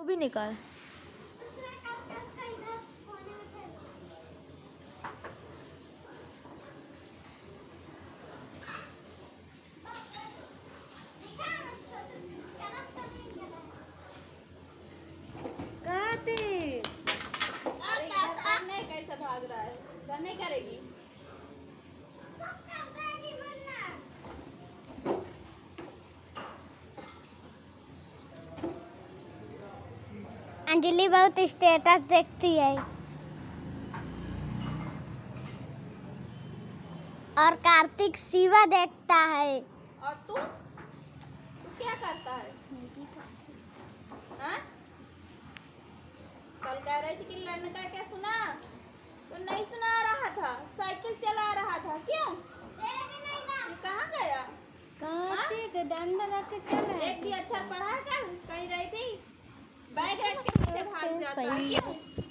भी निकाल। कैसे भाग रहा है? घर नहीं करेगी। अंजलि बहुत स्टेटस देखती है और कार्तिक शिवा देखता है। और तू क्या करता है? हाँ? कल कह रही थी कि लड़ने का क्या सुना? तो नहीं सुना रहा था, साइकिल चला रहा था। क्यों? ये कहाँ गया? कार्तिक डंडा रख के चल। एक भी अच्छा पढ़ा कल? कहीं रही थी, बैग रख के पीछे भाग जाता है। क्यों?